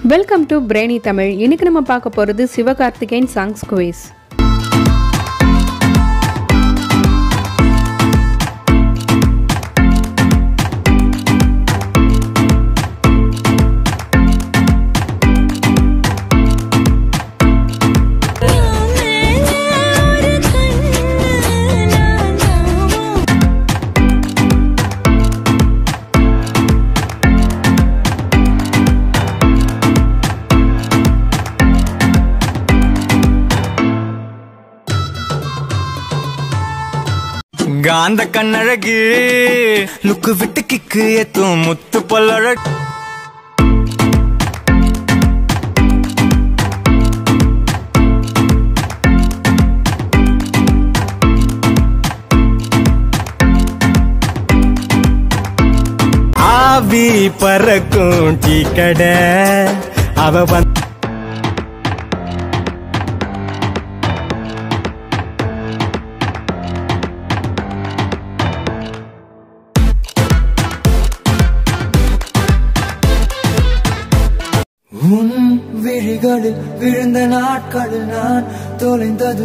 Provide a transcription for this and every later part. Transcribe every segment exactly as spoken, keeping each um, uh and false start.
Welcome to Brainy Tamil. இன்னைக்கு நம்ம பார்க்க போறது சிவகார்த்திகேயன் சாங்ஸ் குவிஸ். காந்த கண்ணழகு லுக்கு விட்டு கிக்கு ஏத்தும் முத்து பல்லழ ஆவி பறக்கும் டீ கடை அவ வந்து உன் விழிகளில் விழுந்த நாட்களில் நான் தொலைந்தது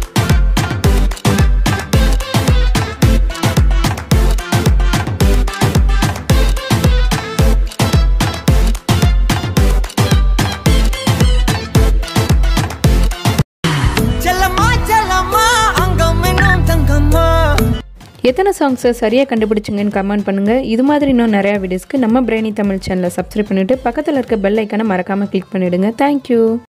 எத்தனை சாங்ஸை சரியாக கண்டுபிடிச்சிங்கன்னு கமெண்ட் பண்ணுங்கள். இது மாதிரி இன்னும் நிறையா வீடியோஸ்க்கு நம்ம Brainy தமிழ் சேனலை சப்ஸ்கிரைப் பண்ணிவிட்டு பக்கத்தில் இருக்க பெல் ஐக்கானை மறக்காமல் கிளிக் பண்ணிவிடுங்க. தேங்க்யூ.